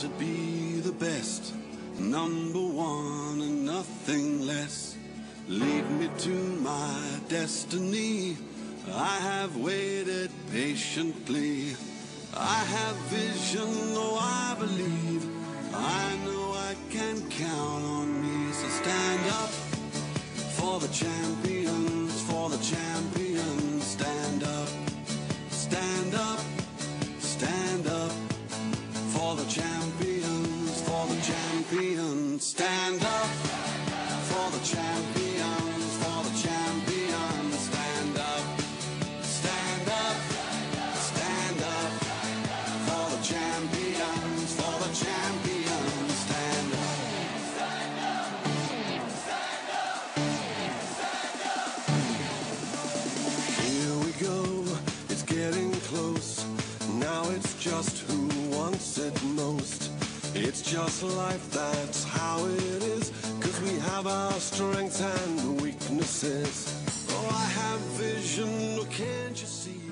to be the best, number one and nothing less. Lead me to my destiny. I have waited patiently. I have vision, though I believe. I know I can count on me. So stand up for the champions, for the champions. Stand up, stand up, stand up for the champions, for the champions. Stand up for the champions, for the champions. Stand up, stand up, stand up for the champions, for the champions. Stand up. Here we go, it's getting close. Now it's just who wants it most. It's just life, that's how it is. 'Cause we have our strengths and weaknesses. Oh, I have vision, oh, can't you see?